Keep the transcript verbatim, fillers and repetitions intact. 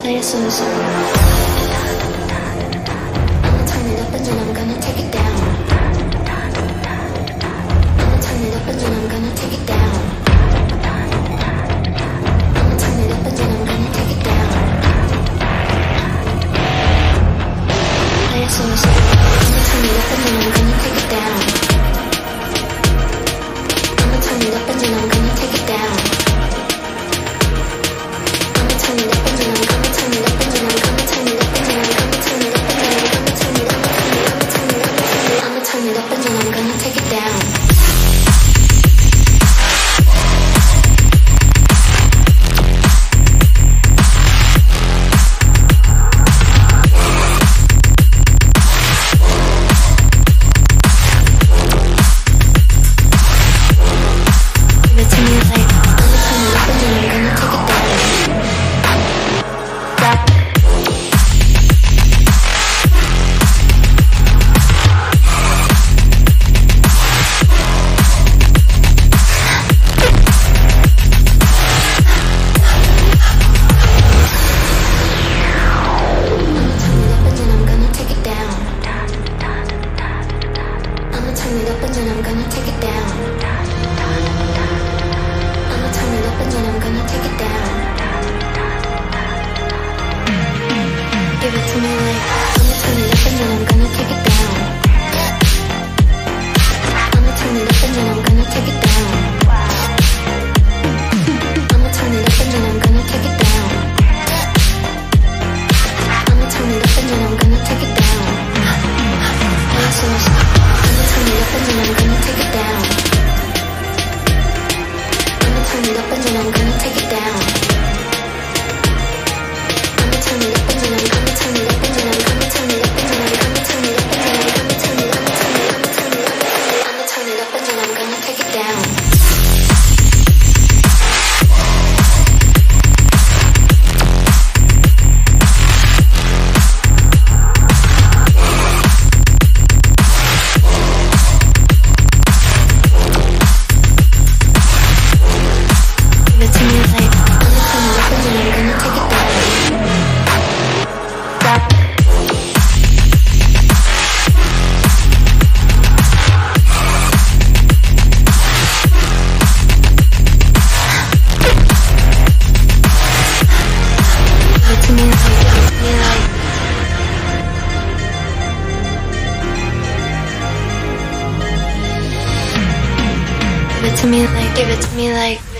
Play a song. I'ma turn it up and then I'm gonna take it down. I'ma turn it up and then I'm gonna take it down. I'ma turn it up and then I'm gonna take it down. Play a song. I'ma turn it up and then I'm gonna take it down. I'ma turn it up and then I'm gonna take it down. I'ma turn it up and then I'm gonna turn it up and then I'm gonna turn it up and then I'm gonna turn it up and then I'm gonna turn it up and then I'm gonna turn it up and then I'ma turn it up and then I'm gonna take it down. Give it to me like I'ma turn it up and then I'm gonna take it down. I'ma turn it up and then I'm gonna take it down. I'ma turn it up and then I'm gonna take it down. Give it to me like I'ma turn it up and then I'm gonna take it down. I'ma turn it up and then I'm gonna take it down. I'ma turn it up and then I'm gonna take it down. I'ma turn it up and then I'm gonna take it down. I'ma turn it up and then I'm gonna take it down. I'ma turn it up and then I'm gonna take it down. I'ma turn it up and then I'm gonna turn it up and then I'm gonna turn it up and then I'm gonna turn it up and then I'm gonna turn it up, I'ma turn it, I'ma turn it, I'ma turn it up and then I'm gonna take it down. Give it to me like I'ma turn it up and then I'm gonna take it down. Give it to me like, me like. Give it to me like, give it to me like.